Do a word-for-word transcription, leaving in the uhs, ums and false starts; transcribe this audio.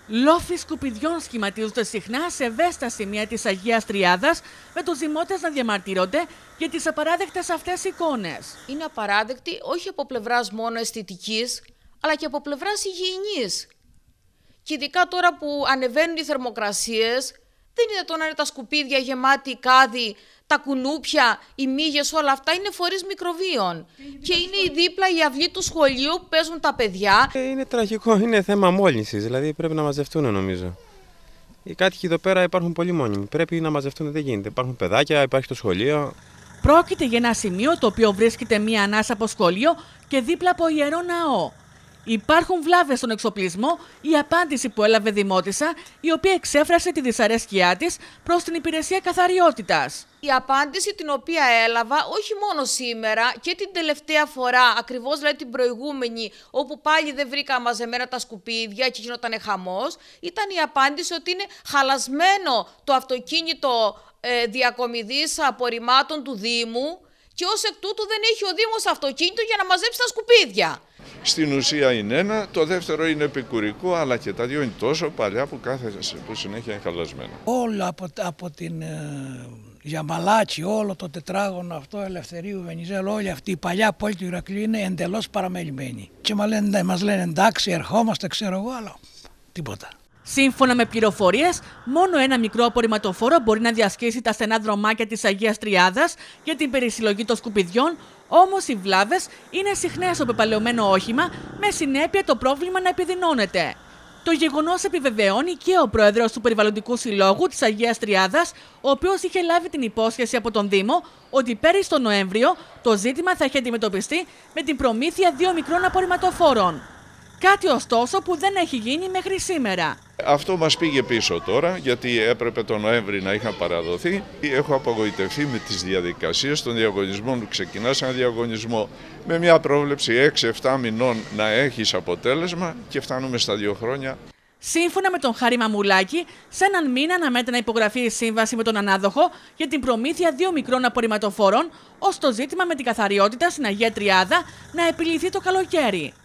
Λόφοι σκουπιδιών σχηματίζονται συχνά σε ευαίσθητα σημεία της Αγίας Τριάδας, με τους δημότες να διαμαρτύρονται για τις απαράδεκτες αυτές εικόνες. Είναι απαράδεκτη όχι από πλευράς μόνο αισθητικής, αλλά και από πλευράς υγιεινής. Και ειδικά τώρα που ανεβαίνουν οι θερμοκρασίες, δεν είναι το να είναι τα σκουπίδια γεμάτη κάδι, τα κουνούπια, οι μύγες, όλα αυτά είναι φορείς μικροβίων. Είναι και είναι δίπλα η αυλή του σχολείου που παίζουν τα παιδιά. Είναι τραγικό, είναι θέμα μόλυνσης, δηλαδή πρέπει να μαζευτούν νομίζω. Οι κάτοικοι εδώ πέρα υπάρχουν πολύ μόνιμοι, πρέπει να μαζευτούν, δεν γίνεται. Υπάρχουν παιδάκια, υπάρχει το σχολείο. Πρόκειται για ένα σημείο το οποίο βρίσκεται μία ανάσα από σχολείο και δίπλα από ιερό ναό. Υπάρχουν βλάβες στον εξοπλισμό, η απάντηση που έλαβε δημότισσα, η οποία εξέφρασε τη δυσαρέσκειά της προς την υπηρεσία καθαριότητας. Η απάντηση την οποία έλαβα όχι μόνο σήμερα και την τελευταία φορά, ακριβώς δηλαδή την προηγούμενη, όπου πάλι δεν βρήκα μαζεμένα τα σκουπίδια και γινόταν χαμός, ήταν η απάντηση ότι είναι χαλασμένο το αυτοκίνητο ε, διακομιδής απορριμμάτων του Δήμου και ως εκ τούτου δεν έχει ο Δήμος αυτοκίνητο για να μαζέψει τα σκουπίδια. Στην ουσία είναι ένα, το δεύτερο είναι επικουρικό, αλλά και τα δύο είναι τόσο παλιά που, κάθε, που συνέχεια είναι χαλασμένα. Όλο από, από την ε, Γιαμαλάτσι, όλο το τετράγωνο αυτό, Ελευθερίου, Βενιζέλου, όλη αυτή η παλιά πόλη του Ηρακλείου είναι εντελώς παραμελημένη. Και μας λένε, μας λένε εντάξει, ερχόμαστε, ξέρω εγώ, αλλά τίποτα. Σύμφωνα με πληροφορίες, μόνο ένα μικρό απορριμματοφόρο μπορεί να διασχίσει τα στενά δρομάκια της Αγίας Τριάδας για την περισυλλογή των σκουπιδιών, όμως οι βλάβες είναι συχνές στο πεπαλαιωμένο όχημα, με συνέπεια το πρόβλημα να επιδεινώνεται. Το γεγονός επιβεβαιώνει και ο πρόεδρος του Περιβαλλοντικού Συλλόγου της Αγίας Τριάδας, ο οποίος είχε λάβει την υπόσχεση από τον Δήμο ότι πέρυσι τον Νοέμβριο το ζήτημα θα έχει αντιμετωπιστεί με την προμήθεια δύο μικρών απορριμματοφόρων. Κάτι ωστόσο που δεν έχει γίνει μέχρι σήμερα. Αυτό μας πήγε πίσω τώρα, γιατί έπρεπε τον Νοέμβρη να είχαν παραδοθεί. Έχω απογοητευτεί με τις διαδικασίες των διαγωνισμών που ξεκινάς ένα διαγωνισμό με μια πρόβλεψη έξι εφτά μηνών να έχεις αποτέλεσμα και φτάνουμε στα δύο χρόνια. Σύμφωνα με τον Χάρη Μαμουλάκη, σε έναν μήνα αναμένεται να υπογραφεί η σύμβαση με τον ανάδοχο για την προμήθεια δύο μικρών απορριμματοφόρων, ώστε το ζήτημα με την καθαριότητα στην Αγία Τριάδα να επιλυθεί το καλοκαίρι.